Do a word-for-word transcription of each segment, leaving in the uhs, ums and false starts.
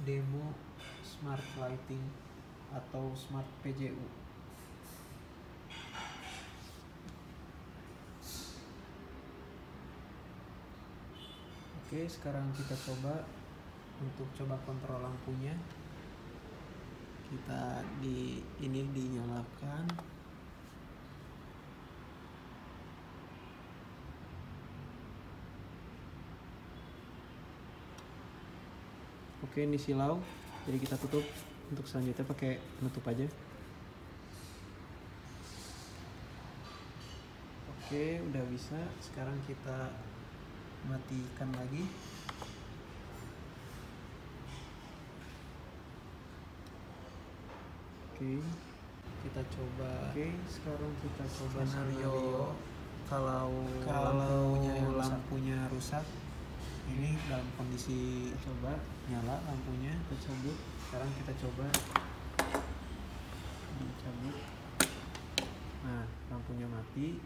demo smart lighting atau smart P J U. Oke, sekarang kita coba untuk coba kontrol lampunya. Kita di ini dinyalakan. Oke, ini silau, jadi kita tutup. Untuk selanjutnya pakai penutup aja. Oke, udah bisa. Sekarang kita matikan lagi. Oke, kita coba. Oke, sekarang kita coba skenario kalau kalau lampunya, lampunya rusak. Ini dalam kondisi coba nyala lampunya, kita cabut. Sekarang kita coba dicabut. Nah, lampunya mati.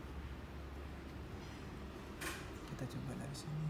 Kita coba dari sini.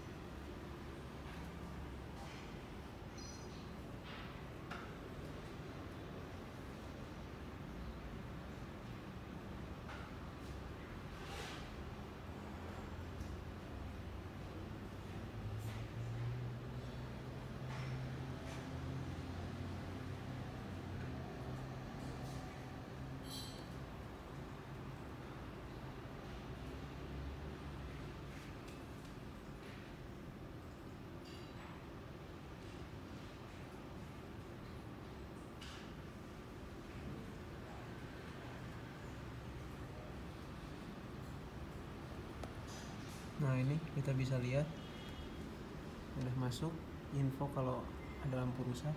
Nah, ini kita bisa lihat udah masuk info kalau ada lampu rusak.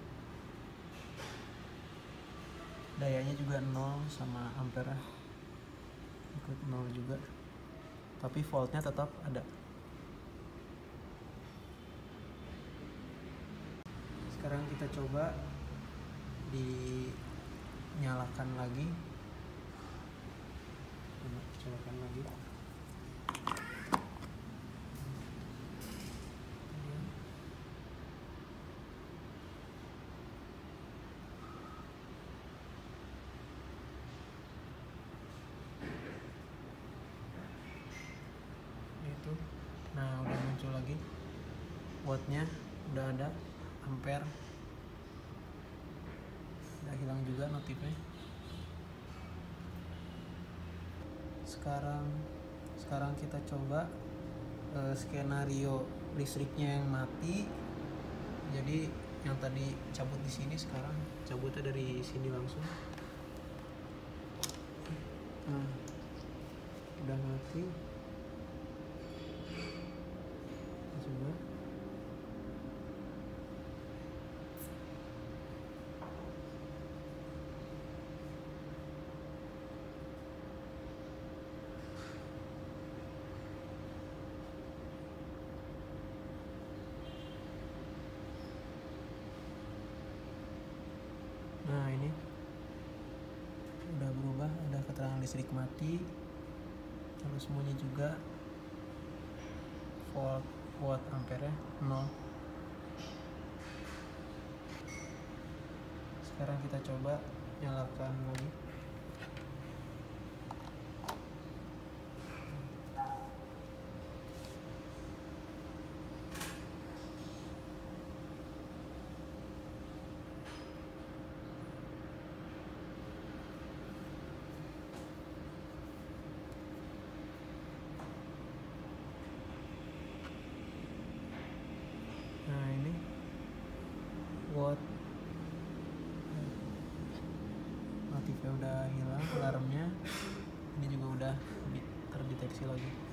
Dayanya juga nol sama ampere ikut nol juga, tapi voltnya tetap ada. Sekarang kita coba dinyalakan lagi. Nyalakan lagi. Nah, udah muncul lagi wattnya, udah ada ampere, udah hilang juga notifnya. Sekarang sekarang kita coba uh, skenario listriknya yang mati. Jadi yang tadi cabut di sini, sekarang cabutnya dari sini langsung. Nah, udah mati. Coba. Nah, ini udah berubah, udah keterangan listrik mati. Terus semuanya juga volt watt ampere nol. Sekarang kita coba nyalakan lagi. Nah, ini watt notifnya udah hilang, alarmnya ini juga udah terdeteksi lagi.